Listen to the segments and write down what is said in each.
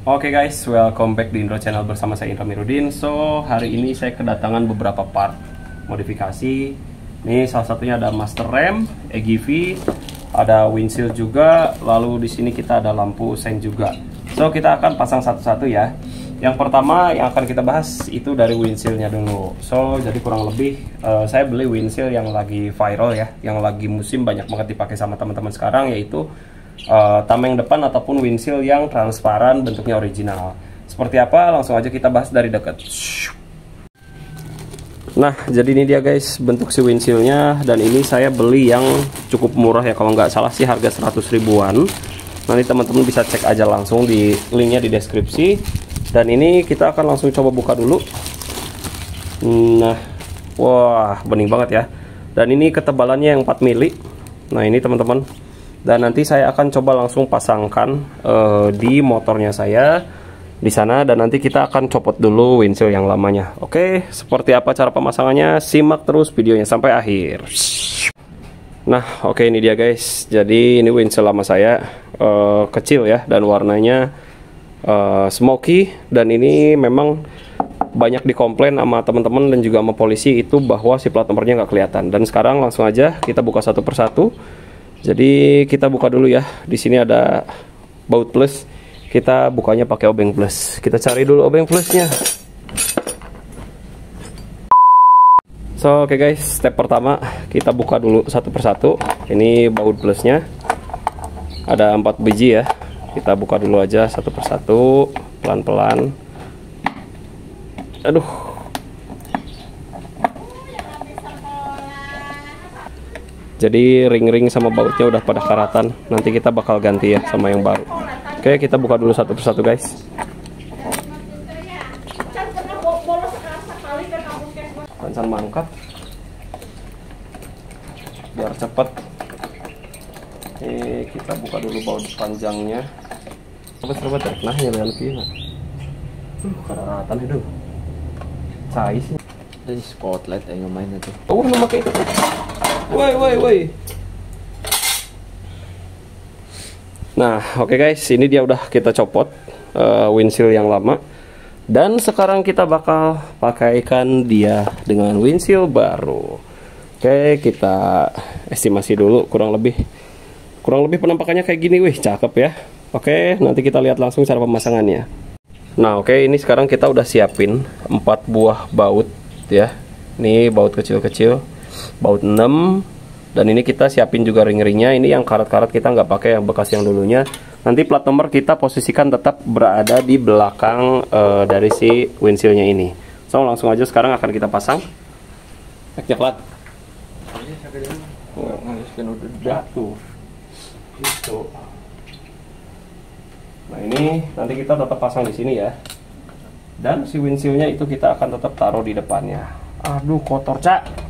Oke guys, welcome back di Indro Channel bersama saya Indra Mirudin. So, hari ini saya kedatangan beberapa part modifikasi. Ini salah satunya ada master rem, EGV, ada windshield juga, lalu di sini kita ada lampu sen juga. So, kita akan pasang satu-satu ya. Yang pertama yang akan kita bahas itu dari windshieldnya dulu. So, jadi kurang lebih saya beli windshield yang lagi viral ya, yang lagi musim banyak banget dipakai sama teman-teman sekarang, yaitu tameng depan ataupun windshield yang transparan, bentuknya original. Seperti apa? Langsung aja kita bahas dari dekat. Nah, jadi ini dia guys bentuk si windshieldnya, dan ini saya beli yang cukup murah ya, kalau nggak salah sih harga 100 ribuan. Nanti teman-teman bisa cek aja langsung di linknya di deskripsi. Dan ini kita akan langsung coba buka dulu. Nah, wah bening banget ya. Dan ini ketebalannya yang 4 mili. Nah ini teman-teman. Dan nanti saya akan coba langsung pasangkan di motornya saya di sana, dan nanti kita akan copot dulu windshield yang lamanya. Oke, seperti apa cara pemasangannya? Simak terus videonya sampai akhir. Nah, oke ini dia guys. Jadi ini windshield lama saya, kecil ya, dan warnanya smoky, dan ini memang banyak dikomplain sama teman-teman dan juga sama polisi itu bahwa si plat nomornya nggak kelihatan. Dan sekarang langsung aja kita buka satu persatu. Jadi kita buka dulu ya. Di sini ada baut plus. Kita bukanya pakai obeng plus. Kita cari dulu obeng plusnya. So oke guys, step pertama kita buka dulu satu persatu. Ini baut plusnya. Ada 4 biji ya. Kita buka dulu aja satu persatu, pelan-pelan. Aduh. Jadi ring-ring sama bautnya udah pada karatan. Nanti kita bakal ganti ya sama yang baru. Oke, kita buka dulu satu persatu guys. Pancan mangkat. Biar cepet. Kita buka dulu baut panjangnya. Coba nah nyalain lagi. Karatan itu. Cai sih. Dari spotlight yang main itu. Oh, lu pakai itu. Woi. Nah, oke guys, ini dia udah kita copot windshield yang lama. Dan sekarang kita bakal pakaikan dia dengan windshield baru. Oke, kita estimasi dulu kurang lebih penampakannya kayak gini. Wih, cakep ya. Oke, nanti kita lihat langsung cara pemasangannya. Nah, oke, ini sekarang kita udah siapin 4 buah baut ya. Ini baut kecil-kecil, baut 6. Dan ini kita siapin juga ring-ringnya. Ini yang karat-karat kita nggak pakai yang bekas yang dulunya. Nanti plat nomor kita posisikan tetap berada di belakang dari si windshieldnya ini. So langsung aja sekarang akan kita pasang. Eknya plat. Tuh. Itu. Nah ini nanti kita tetap pasang di sini ya. Dan si windshieldnya itu kita akan tetap taruh di depannya. Aduh kotor cak.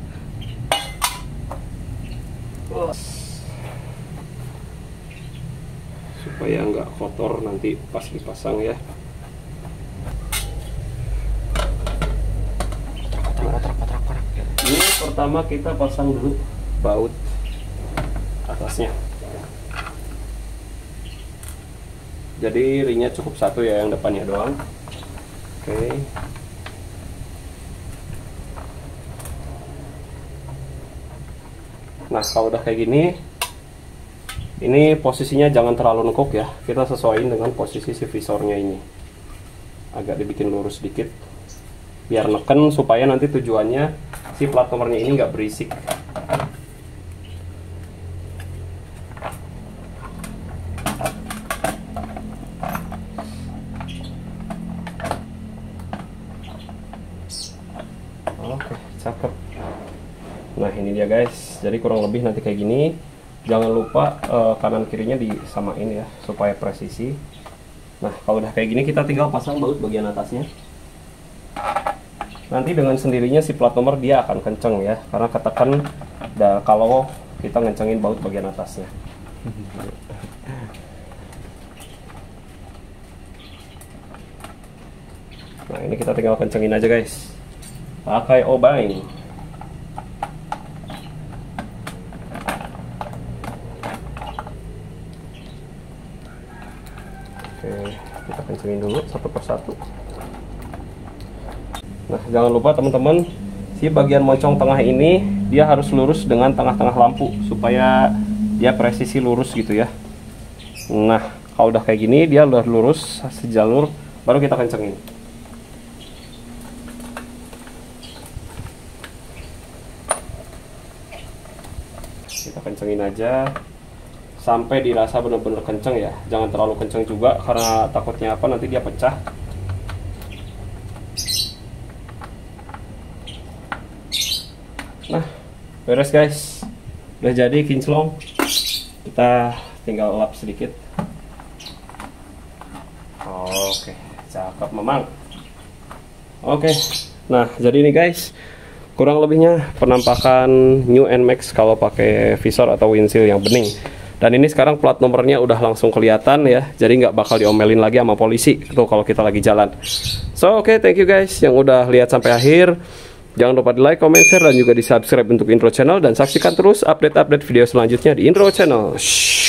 Supaya nggak kotor nanti pas dipasang ya. Ini pertama kita pasang dulu baut atasnya. Jadi ringnya cukup satu ya, yang depannya doang. Oke. Nah kalau udah kayak gini, ini posisinya jangan terlalu nekuk ya. Kita sesuaiin dengan posisi si visornya ini. Agak dibikin lurus sedikit, biar neken supaya nanti tujuannya si plat nomornya ini nggak berisik. Oke, cakep. Nah ini dia guys, jadi kurang lebih nanti kayak gini. Jangan lupa kanan kirinya disamain ya, supaya presisi. Nah kalau udah kayak gini kita tinggal pasang baut bagian atasnya. Nanti dengan sendirinya si plat nomor dia akan kenceng ya, karena ketekan kalau kita ngencengin baut bagian atasnya. Nah ini kita tinggal kencengin aja guys, pakai obeng. Oke, Kita kencengin dulu satu persatu. Nah, jangan lupa teman-teman, si bagian moncong tengah ini dia harus lurus dengan tengah-tengah lampu supaya dia presisi lurus gitu ya. Nah, kalau udah kayak gini dia udah lurus sejalur, baru kita kencengin. Kita kencengin aja sampai dirasa bener-bener kenceng ya. Jangan terlalu kenceng juga karena takutnya apa, nanti dia pecah. Nah, beres guys, udah jadi kinclong. Kita tinggal lap sedikit. Oke, cakep memang. Oke, nah jadi ini guys, kurang lebihnya penampakan New NMAX kalau pakai visor atau windshield yang bening. Dan ini sekarang plat nomornya udah langsung kelihatan ya, jadi nggak bakal diomelin lagi sama polisi tuh kalau kita lagi jalan. So oke, thank you guys yang udah lihat sampai akhir. Jangan lupa di like, comment, share, dan juga di subscribe untuk Intro Channel. Dan saksikan terus update-update video selanjutnya di Intro Channel. Shhh.